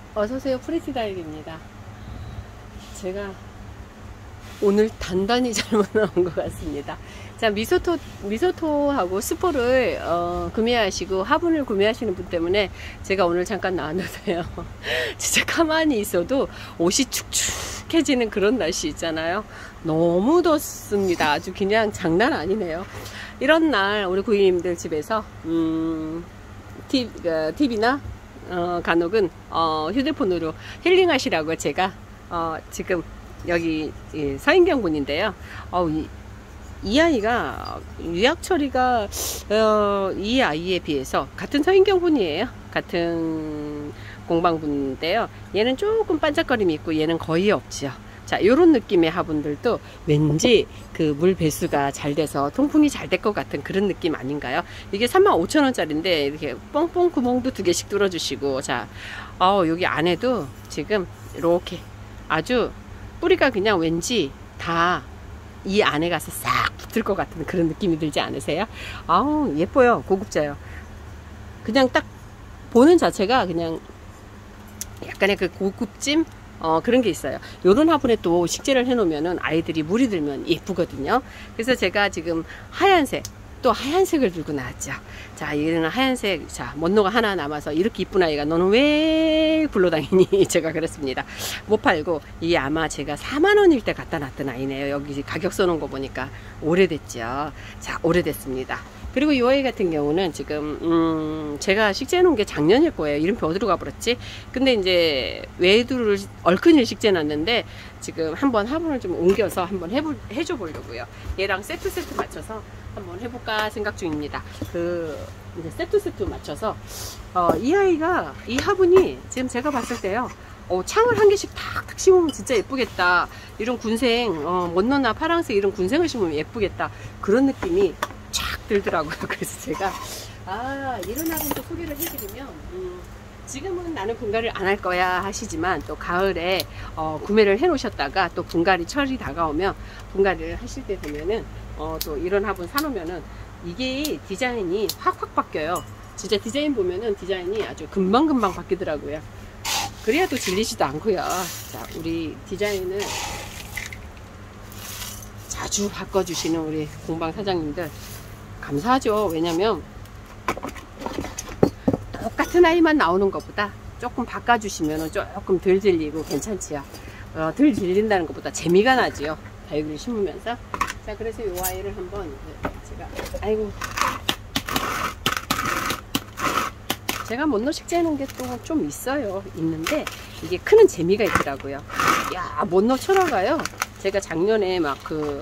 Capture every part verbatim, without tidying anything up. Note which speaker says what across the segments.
Speaker 1: 어서오세요. 프리티다일입니다. 제가 오늘 단단히 잘못 나온 것 같습니다. 자, 미소토, 미소토하고 스포를 어, 구매하시고 화분을 구매하시는 분 때문에 제가 오늘 잠깐 나왔는데요. 진짜 가만히 있어도 옷이 축축해지는 그런 날씨 있잖아요. 너무 덥습니다. 아주 그냥 장난 아니네요. 이런 날 우리 고객님들 집에서 음, 티, 어, 티비나 어, 간혹은 어, 휴대폰으로 힐링하시라고 제가 어, 지금 여기 서인경 분인데요. 어, 이, 이 아이가 유약 처리가 어, 이 아이에 비해서 같은 서인경 분이에요. 같은 공방분인데요. 얘는 조금 반짝거림이 있고 얘는 거의 없지요. 자, 요런 느낌의 화분들도 왠지 그 물 배수가 잘 돼서 통풍이 잘 될 것 같은 그런 느낌 아닌가요? 이게 삼만 오천 원짜리인데 이렇게 뻥뻥 구멍도 두 개씩 뚫어주시고, 자, 어, 여기 안에도 지금 이렇게 아주 뿌리가 그냥 왠지 다 이 안에 가서 싹 붙을 것 같은 그런 느낌이 들지 않으세요? 아우, 예뻐요. 고급져요. 그냥 딱 보는 자체가 그냥 약간의 그 고급짐? 어, 그런 게 있어요. 요런 화분에 또 식재를 해 놓으면은 아이들이 물이 들면 예쁘거든요. 그래서 제가 지금 하얀색, 또 하얀색을 들고 나왔죠. 자, 얘는 하얀색, 자, 먼노가 하나 남아서 이렇게 이쁜 아이가 너는 왜 굴러다니니? 제가 그랬습니다. 못 팔고, 이게 아마 제가 사만 원일 때 갖다 놨던 아이네요. 여기 가격 써놓은 거 보니까 오래됐죠. 자, 오래됐습니다. 그리고 이 아이 같은 경우는 지금 음 제가 식재해 놓은 게 작년일 거예요. 이름표 어디로 가버렸지? 근데 이제 외두를 얼큰이 식재해 놨는데 지금 한번 화분을 좀 옮겨서 한번 해보, 해줘 보려고요. 얘랑 세트 세트 맞춰서 한번 해볼까 생각 중입니다. 그 이제 세트 세트 맞춰서 어, 이 아이가 이 화분이 지금 제가 봤을 때요. 어, 창을 한 개씩 탁탁 심으면 진짜 예쁘겠다. 이런 군생, 어, 먼노나 파랑색 이런 군생을 심으면 예쁘겠다. 그런 느낌이 쫙 들더라고요. 그래서 제가 아, 이런 화분도 소개를 해드리면 음, 지금은 나는 분갈이를 안 할 거야 하시지만 또 가을에 어, 구매를 해 놓으셨다가 또 분갈이 철이 다가오면 분갈이를 하실 때 되면은 어, 또 이런 화분 사놓으면은 이게 디자인이 확확 바뀌어요. 진짜 디자인 보면은 디자인이 아주 금방금방 바뀌더라고요. 그래야 또 질리지도 않고요. 자, 우리 디자인을 자주 바꿔주시는 우리 공방 사장님들 감사하죠. 왜냐면 똑같은 아이만 나오는 것보다 조금 바꿔주시면 조금 덜 질리고 괜찮지요. 어, 덜 질린다는 것보다 재미가 나지요. 다육이를 심으면서. 자, 그래서 이 아이를 한번 제가 아이고 제가 먼저 식재해 놓은 게 또 좀 있어요. 있는데 이게 크는 재미가 있더라고요. 야, 먼저 철화가요. 제가 작년에 막 그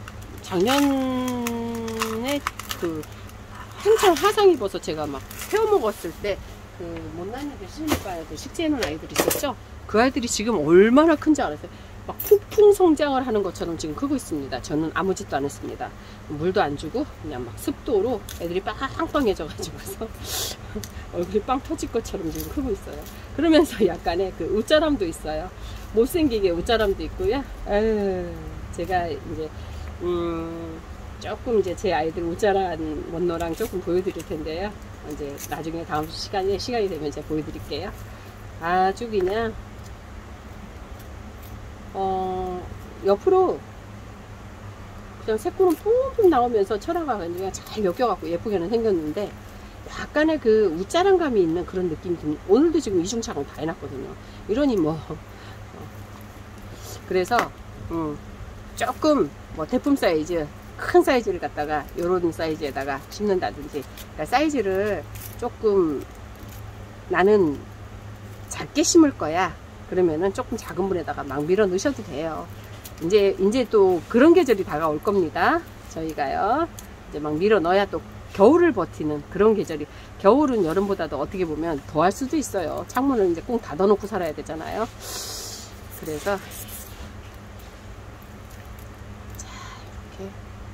Speaker 1: 작년에 그 한창 화상 입어서 제가 막 태워 먹었을 때 그 못난이들 시니까에도 식재해 놓은 아이들이 있었죠. 그 아이들이 지금 얼마나 큰지 알았어요. 막 폭풍 성장을 하는 것처럼 지금 크고 있습니다. 저는 아무 짓도 안 했습니다. 물도 안 주고 그냥 막 습도로 애들이 빵빵해져 가지고서 얼굴이 빵 터질 것처럼 지금 크고 있어요. 그러면서 약간의 그 웃자람도 있어요. 못생기게 웃자람도 있고요. 에휴, 제가 이제 음 조금 이제 제 아이들 웃자란 원노랑 조금 보여드릴 텐데요. 이제 나중에 다음 시간에 시간이 되면 제가 보여드릴게요. 아주 그냥 어 옆으로 그냥 새꼬름 뿜뿜 나오면서 철화가 그냥 잘 엮여갖고 예쁘게는 생겼는데 약간의 그 웃자란 감이 있는 그런 느낌이 듭니다. 오늘도 지금 이중창을 다 해놨거든요. 이러니 뭐 어. 그래서 음, 조금 뭐 대품 사이즈 큰 사이즈를 갖다가 요런 사이즈에다가 심는다든지, 그러니까 사이즈를 조금 나는 작게 심을 거야 그러면은 조금 작은 물에다가 막 밀어 넣으셔도 돼요. 이제 이제 또 그런 계절이 다가올 겁니다. 저희가요 이제 막 밀어 넣어야 또 겨울을 버티는 그런 계절이, 겨울은 여름보다도 어떻게 보면 더 할 수도 있어요. 창문을 이제 꼭 닫아 놓고 살아야 되잖아요. 그래서 자, 이렇게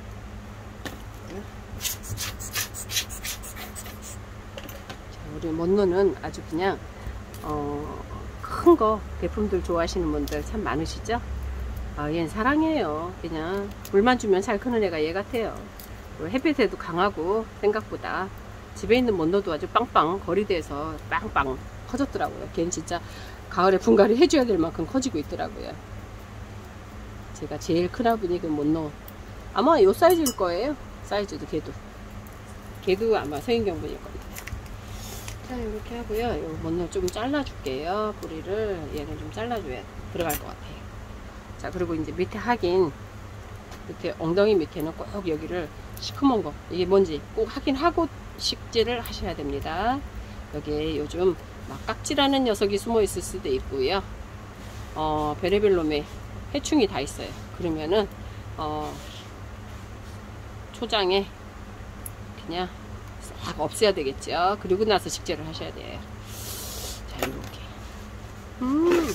Speaker 1: 우리 먼노는 아주 그냥 어, 큰 거 대품들 좋아하시는 분들 참 많으시죠? 아, 얘는 사랑해요. 그냥 물만 주면 잘 크는 애가 얘 같아요. 햇빛에도 강하고 생각보다 집에 있는 먼노도 아주 빵빵 거리대에서 빵빵 커졌더라고요. 걔는 진짜 가을에 분갈이 해줘야 될 만큼 커지고 있더라고요. 제가 제일 큰 화분이 그 못 넣어. 아마 요 사이즈일 거예요. 사이즈도 걔도. 걔도 아마 서인경분일 겁니다. 자, 이렇게 하고요. 요 먼저 좀 잘라줄게요. 뿌리를. 얘는 좀 잘라줘야 들어갈 것 같아요. 자, 그리고 이제 밑에 하긴, 밑에 엉덩이 밑에는 꼭 여기를 시커먼 거, 이게 뭔지 꼭 확인하고 식재를 하셔야 됩니다. 여기에 요즘 막 깍지라는 녀석이 숨어 있을 수도 있고요. 어, 별의별 놈의 해충이 다 있어요. 그러면은, 어, 초장에 그냥 싹 없애야 되겠죠. 그리고 나서 식재를 하셔야 돼요. 자, 이렇게. 음.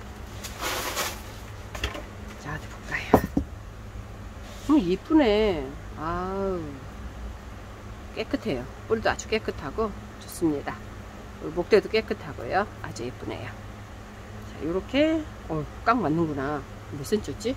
Speaker 1: 자, 어디 볼까요? 음, 이쁘네. 아우. 깨끗해요. 뿔도 아주 깨끗하고 좋습니다. 목대도 깨끗하고요. 아주 예쁘네요. 자, 요렇게, 어, 꽉 맞는구나. 몇 센치였지?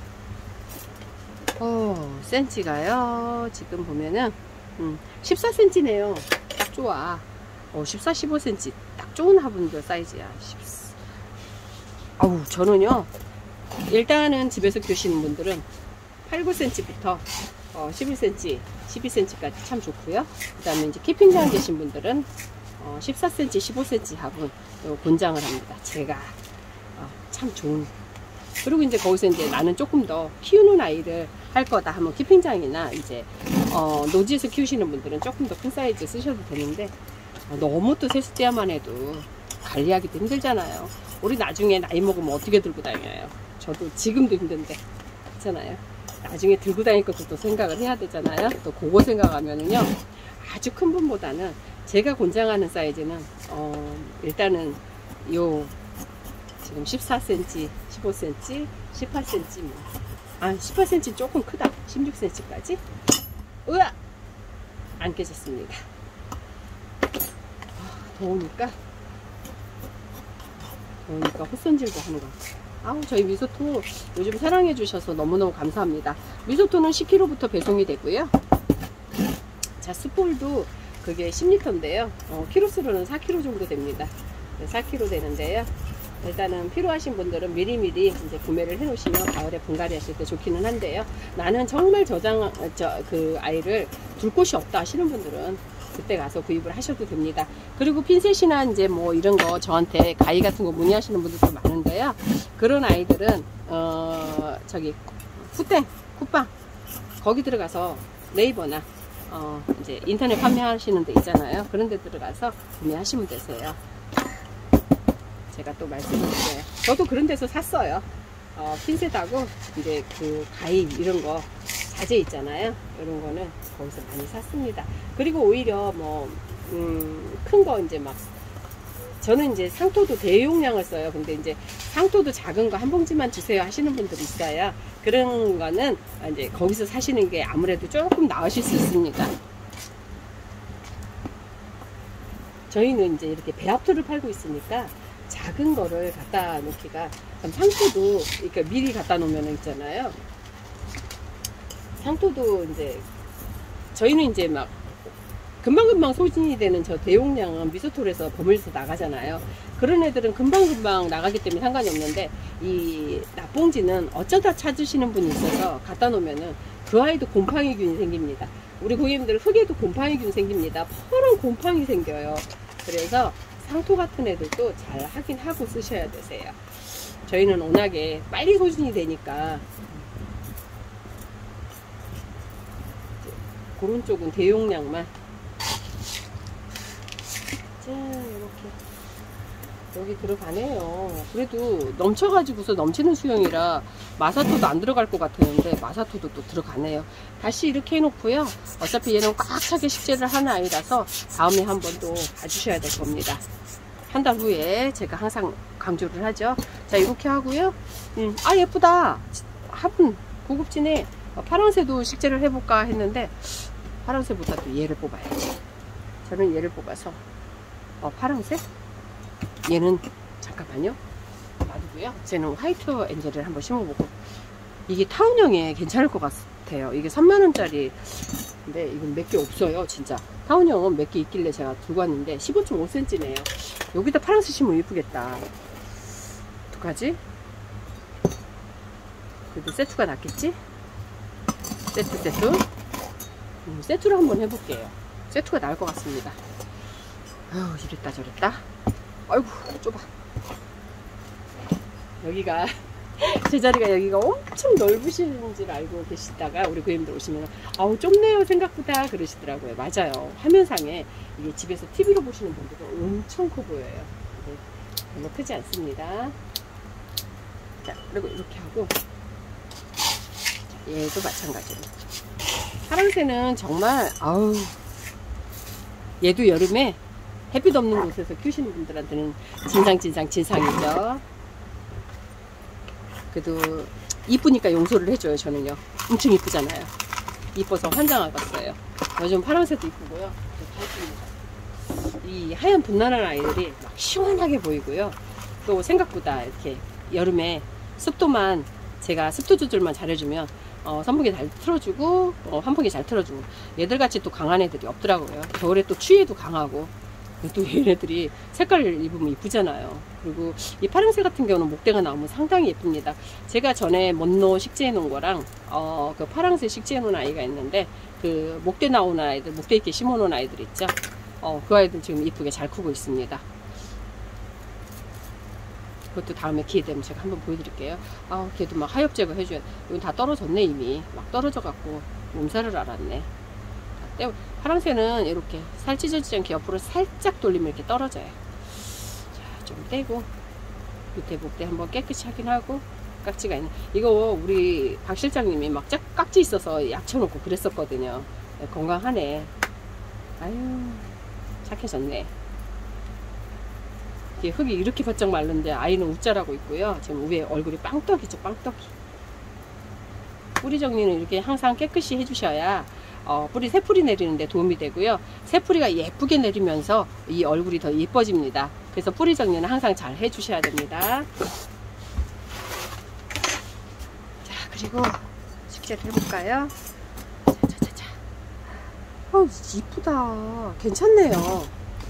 Speaker 1: 어, 센치가요. 지금 보면은, 음, 십사 센치네요. 딱 좋아. 어, 십사, 십오 센치. 딱 좋은 화분들 사이즈야. 십사. 아우, 저는요, 일단은 집에서 키우시는 분들은 팔, 구 센치부터 어, 십일 센치, 십이 센치까지 참 좋고요. 그 다음에 이제 키핑장 계신 분들은 어, 십사 센치, 십오 센치 화분 권장을 합니다. 제가 어, 참 좋은. 그리고 이제 거기서 이제 나는 조금 더 키우는 아이를 할 거다 하면 키핑장이나 이제 어, 노지에서 키우시는 분들은 조금 더 큰 사이즈 쓰셔도 되는데 어, 너무 또 세숫대야만 해도 관리하기도 힘들잖아요. 우리 나중에 나이 먹으면 어떻게 들고 다녀요? 저도 지금도 힘든데 그렇잖아요. 나중에 들고 다닐 것도 또 생각을 해야 되잖아요. 또 그거 생각하면은요, 아주 큰 분보다는 제가 권장하는 사이즈는 어, 일단은 요 지금 십사 센치, 십오 센치, 십팔 센치 뭐. 아, 십팔 센치 조금 크다. 십육 센치까지. 으아! 안 깨졌습니다. 아, 더우니까 더우니까 헛손질도 하는 것 같아요. 아우, 저희 미소토 요즘 사랑해 주셔서 너무너무 감사합니다. 미소토는 십 킬로그램부터 배송이 되고요. 자, 스폴도 그게 십 리터인데요. 어, 키로수로는 사 킬로그램 정도 됩니다. 네, 사 킬로그램 되는데요. 일단은 필요하신 분들은 미리미리 이제 구매를 해 놓으시면 가을에 분갈이 하실 때 좋기는 한데요. 나는 정말 저장, 저, 그 아이를 둘 곳이 없다 하시는 분들은 그때 가서 구입을 하셔도 됩니다. 그리고 핀셋이나 이제 뭐 이런 거 저한테 가위 같은 거 문의하시는 분들도 많은데요. 그런 아이들은 어 저기 쿠땡, 쿠팡 거기 들어가서 네이버나 어 이제 인터넷 판매하시는 데 있잖아요. 그런 데 들어가서 구매하시면 되세요. 제가 또 말씀드릴게요. 저도 그런 데서 샀어요. 어, 핀셋하고 이제 그 가위 이런 거 자재 있잖아요. 이런 거는 거기서 많이 샀습니다. 그리고 오히려 뭐, 음, 큰 거 이제 막, 저는 이제 상토도 대용량을 써요. 근데 이제 상토도 작은 거 한 봉지만 주세요 하시는 분들이 있어요. 그런 거는 이제 거기서 사시는 게 아무래도 조금 나으실 수 있습니다. 저희는 이제 이렇게 배합토를 팔고 있으니까 작은 거를 갖다 놓기가, 상토도 이렇게 미리 갖다 놓으면 있잖아요. 상토도 이제 저희는 이제 막 금방금방 소진이 되는 저 대용량은 미소톨에서 버물려서 나가잖아요. 그런 애들은 금방금방 나가기 때문에 상관이 없는데, 이 납봉지는 어쩌다 찾으시는 분이 있어서 갖다 놓으면은 그 아이도 곰팡이균이 생깁니다. 우리 고객님들 흙에도 곰팡이균 생깁니다. 퍼런 곰팡이 생겨요. 그래서 상토 같은 애들도 잘 확인하고 쓰셔야 되세요. 저희는 워낙에 빨리 소진이 되니까 그런 쪽은 대용량만. 자, 이렇게 여기 들어가네요. 그래도 넘쳐가지고서 넘치는 수영이라 마사토도 안 들어갈 것 같았는데 마사토도 또 들어가네요. 다시 이렇게 해놓고요. 어차피 얘는 꽉 차게 식재를 하는 아이라서 다음에 한 번 또 봐주셔야 될 겁니다. 한 달 후에 제가 항상 강조를 하죠. 자, 이렇게 하고요. 음, 아, 예쁘다. 화분 고급지네. 어, 파랑새도 식재를 해볼까 했는데 파랑새보다 또 얘를 뽑아야지. 저는 얘를 뽑아서 어, 파랑새? 얘는 잠깐만요. 놔두고요. 쟤는 화이트 엔젤을 한번 심어보고. 이게 타운형에 괜찮을 것 같아요. 이게 삼만 원짜리 근데 이건 몇 개 없어요 진짜. 타원형은 몇 개 있길래 제가 들고 왔는데 십오 점 오 센티미터네요. 여기다 파란색 심으면 이쁘겠다. 어떡하지? 그래도 세트가 낫겠지? 세트 세트 음, 세트로 한번 해볼게요. 세트가 나을 것 같습니다. 아유, 이랬다 저랬다. 아이고 좁아. 여기가 제자리가 여기가 엄청 넓으신 줄 알고 계시다가 우리 고객님들 오시면 아우 좁네요 생각보다 그러시더라고요. 맞아요. 화면상에 이게 집에서 티비로 보시는 분들은 엄청 커 보여요. 네, 별로 크지 않습니다. 자, 그리고 이렇게 하고 자, 얘도 마찬가지로 파랑새는 정말 아우 얘도 여름에 햇빛 없는 곳에서 키우시는 분들한테는 진상 진상 진상이죠. 그래도 이쁘니까 용서를 해줘요. 저는요 엄청 이쁘잖아요. 이뻐서 환장하겠어요. 요즘 파란색도 이쁘고요. 이 하얀 분란한 아이들이 막 시원하게 보이고요. 또 생각보다 이렇게 여름에 습도만 제가 습도 조절만 잘해주면 어, 선풍기 잘 틀어주고 어, 환풍기 잘 틀어주고 얘들같이 또 강한 애들이 없더라고요. 겨울에 또 추위에도 강하고 또 얘네들이 색깔을 입으면 이쁘잖아요. 그리고 이 파랑새 같은 경우는 목대가 나오면 상당히 예쁩니다. 제가 전에 먼로 식재해 놓은 거랑 어, 그 파랑새 식재해 놓은 아이가 있는데 그 목대 나오는 아이들, 목대 있게 심어 놓은 아이들 있죠. 어, 그 아이들 지금 이쁘게 잘 크고 있습니다. 그것도 다음에 기회 되면 제가 한번 보여드릴게요. 아, 걔도 막 하엽 제거 해줘야 돼. 이건 다 떨어졌네. 이미 막 떨어져 갖고 몸살을 앓았네. 떼, 파랑새는 이렇게 살 찢어지지 않게 옆으로 살짝 돌리면 이렇게 떨어져요. 자, 좀 떼고 밑에 목대 한번 깨끗이 확인하고 깍지가 있네. 이거 우리 박 실장님이 막 짝, 깍지 있어서 약 쳐놓고 그랬었거든요. 네, 건강하네. 아유, 착해졌네. 이게 흙이 이렇게 바짝 마른데 아이는 웃자라고 있고요. 지금 위에 얼굴이 빵떡이죠. 빵떡이. 뿌리 정리는 이렇게 항상 깨끗이 해주셔야 어, 뿌리 새뿌리 내리는데 도움이 되고요. 새뿌리가 예쁘게 내리면서 이 얼굴이 더 예뻐집니다. 그래서 뿌리 정리는 항상 잘 해주셔야 됩니다. 자, 그리고 식재를 해볼까요? 자자자자. 어, 이쁘다. 괜찮네요.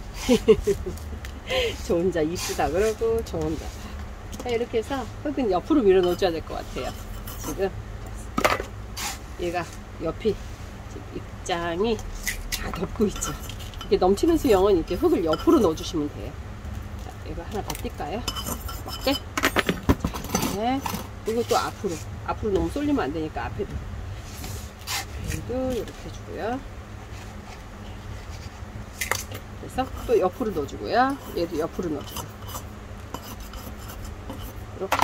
Speaker 1: 저 혼자 이쁘다 그러고 저 혼자. 자, 이렇게 해서 흙은 옆으로 밀어 넣어줘야 될 것 같아요. 지금 얘가 옆이 입장이 다 덮고 있죠. 이렇게 넘치는 수영은 이렇게 흙을 옆으로 넣어주시면 돼요. 자, 이거 하나 더 뛸까요? 맞게. 자, 네. 그리고 또 앞으로. 앞으로 너무 쏠리면 안 되니까 앞에도. 얘도 이렇게 해주고요. 그래서 또 옆으로 넣어주고요. 얘도 옆으로 넣어주고. 이렇게.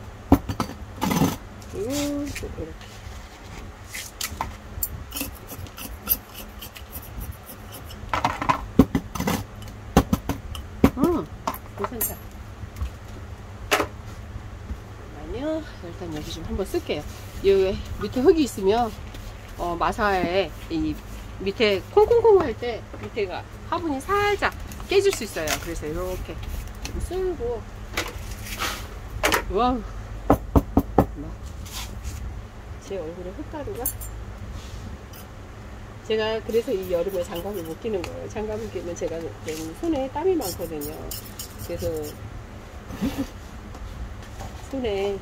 Speaker 1: 그리고 또 이렇게. 음, 괜찮다. 잠깐만요. 일단 여기 좀 한번 쓸게요. 여기 밑에 흙이 있으면 어, 마사에 이 밑에 콩콩콩 할 때 밑에가 화분이 살짝 깨질 수 있어요. 그래서 이렇게 좀 쓸고. 와우. 제 얼굴에 흙가루가. 제가 그래서 이 여름에 장갑을 못 끼는 거예요. 장갑을 끼면 제가 손에 땀이 많거든요. 그래서 손에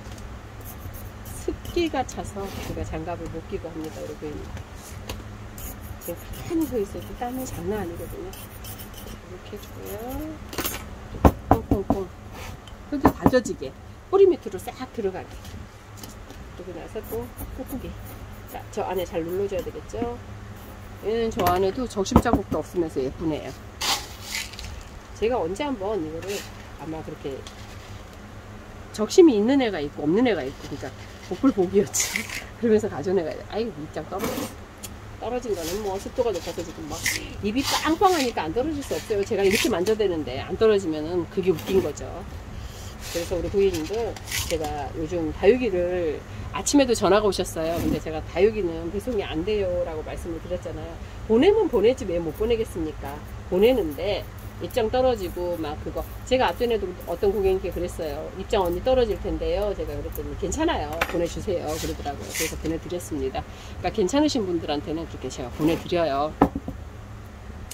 Speaker 1: 습기가 차서 제가 장갑을 못 끼고 합니다. 여러분. 제가 가만히 서 있을 때 땀이 장난 아니거든요. 이렇게 해주고요. 콩콩콩. 흙이 다져지게 뿌리 밑으로 싹 들어가게. 그러고 나서 또 꾹꾹이. 자, 저 안에 잘 눌러줘야 되겠죠. 얘는 저 안에도 적심 자국도 없으면서 예쁘네요. 제가 언제 한번 이거를 아마 그렇게 적심이 있는 애가 있고 없는 애가 있고, 그러니까 복불복이었지. 그러면서 가져온 애가 아이고 입장 떨어졌어. 떨어진 거는 뭐 습도가 높아서 지금 막 입이 빵빵하니까 안 떨어질 수 없어요. 제가 이렇게 만져대는데 안 떨어지면은 그게 웃긴 거죠. 그래서 우리 고객님들 제가 요즘 다육이를 아침에도 전화가 오셨어요. 근데 제가 다육이는 배송이 안 돼요 라고 말씀을 드렸잖아요. 보내면 보내지 왜 못 보내겠습니까? 보내는데 입장 떨어지고 막 그거 제가 앞전에도 어떤 고객님께 그랬어요. 입장 언니 떨어질 텐데요. 제가 그랬더니 괜찮아요. 보내주세요. 그러더라고요. 그래서 보내드렸습니다. 그러니까 괜찮으신 분들한테는 그렇게 제가 보내드려요.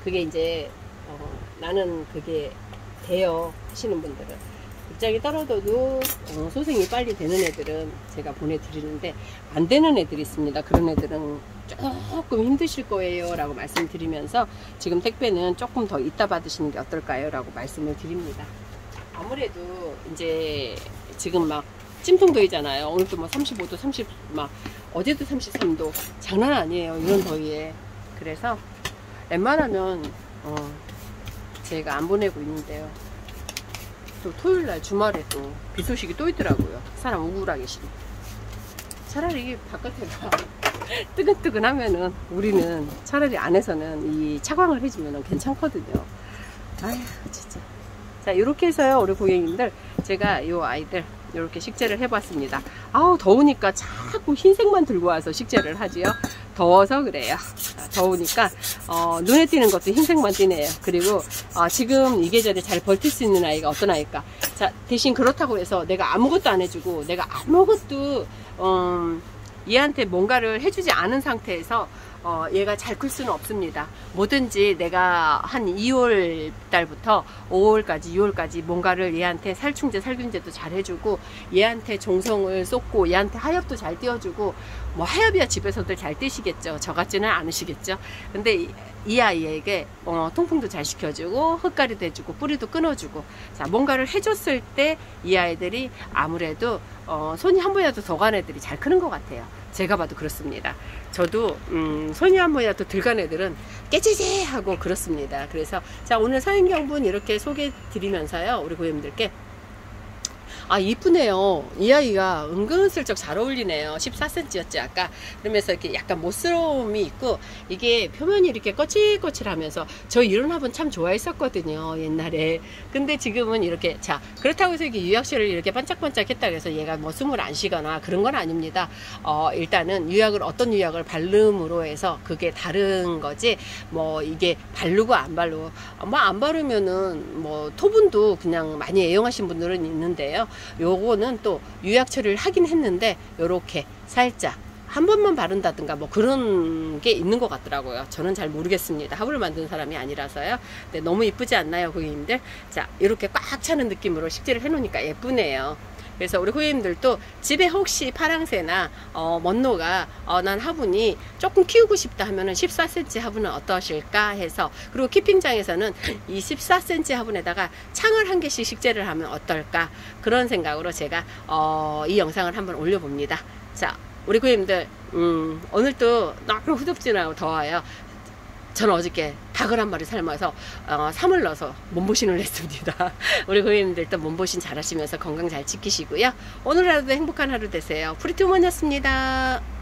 Speaker 1: 그게 이제 어, 나는 그게 돼요 하시는 분들은, 입장이 떨어져도 어, 소생이 빨리 되는 애들은 제가 보내드리는데, 안 되는 애들이 있습니다. 그런 애들은 조금 힘드실 거예요 라고 말씀드리면서, 지금 택배는 조금 더 이따 받으시는 게 어떨까요 라고 말씀을 드립니다. 아무래도 이제 지금 막 찜통더위잖아요. 오늘도 뭐 삼십오 도, 삼십, 막 어제도 삼십삼 도, 장난 아니에요 이런 더위에. 그래서 웬만하면 어 제가 안 보내고 있는데요. 또 토요일날 주말에 또 비 소식이 또 있더라고요. 사람 우울하게 싫어. 차라리 바깥에가 뜨근뜨근하면은 우리는 차라리 안에서는 이 차광을 해주면 괜찮거든요. 아휴 진짜. 자, 이렇게 해서요 우리 고객님들, 제가 요 아이들 이렇게 식재를 해봤습니다. 아우 더우니까 자꾸 흰색만 들고 와서 식재를 하지요. 더워서 그래요. 더우니까 어, 눈에 띄는 것도 흰색만 띄네요. 그리고 어, 지금 이 계절에 잘 버틸 수 있는 아이가 어떤 아이일까. 자, 대신 그렇다고 해서 내가 아무것도 안 해주고 내가 아무것도 어, 얘한테 뭔가를 해주지 않은 상태에서 어, 얘가 잘 클 수는 없습니다. 뭐든지 내가 한 이월 달부터 오월까지, 유월까지 뭔가를 얘한테 살충제, 살균제도 잘 해주고, 얘한테 종성을 쏟고, 얘한테 하엽도 잘 띄워주고, 뭐 하엽이야 집에서들 잘 띄시겠죠. 저 같지는 않으시겠죠. 근데 이, 이 아이에게 어, 통풍도 잘 시켜주고, 흙가리도 해주고, 뿌리도 끊어주고, 자, 뭔가를 해줬을 때 이 아이들이 아무래도 어, 손이 한 번이라도 더 간 애들이 잘 크는 것 같아요. 제가 봐도 그렇습니다. 저도 음, 손이 한 번이라도 덜 간 애들은 깨지지 하고 그렇습니다. 그래서 자, 오늘 서인경분 이렇게 소개해 드리면서요 우리 고객님들께, 아 이쁘네요. 이 아이가 은근슬쩍 잘 어울리네요. 십사 센티미터였지 아까. 그러면서 이렇게 약간 못스러움이 있고, 이게 표면이 이렇게 거칠거칠하면서, 저 이런 화분 참 좋아했었거든요 옛날에. 근데 지금은 이렇게, 자 그렇다고 해서 이게 유약실을 이렇게 반짝반짝 했다 그래서 얘가 뭐 숨을 안 쉬거나 그런 건 아닙니다. 어 일단은 유약을, 어떤 유약을 바름으로 해서 그게 다른 거지, 뭐 이게 바르고 안 바르고, 뭐 안 바르면은 뭐 토분도 그냥 많이 애용하신 분들은 있는데요. 요거는 또 유약 처리를 하긴 했는데 요렇게 살짝 한 번만 바른다든가 뭐 그런 게 있는 것 같더라고요. 저는 잘 모르겠습니다. 화분을 만드는 사람이 아니라서요. 근데 너무 이쁘지 않나요 고객님들? 자, 이렇게 꽉 차는 느낌으로 식재를 해 놓으니까 예쁘네요. 그래서 우리 고객님들도 집에 혹시 파랑새나 어, 먼노가 어, 난 화분이 조금 키우고 싶다 하면은 십사 센티미터 화분은 어떠실까 해서, 그리고 키핑장에서는 이 십사 센티미터 화분에다가 창을 한 개씩 식재를 하면 어떨까, 그런 생각으로 제가 어, 이 영상을 한번 올려봅니다. 자, 우리 고객님들 음, 오늘도 너무 후덥지나고 더워요. 저는 어저께 닭을 한 마리 삶아서 어, 삼을 넣어서 몸보신을 했습니다. 우리 고객님들도 몸보신 잘 하시면서 건강 잘 지키시고요. 오늘 하루도 행복한 하루 되세요. 프리티 우먼이었습니다.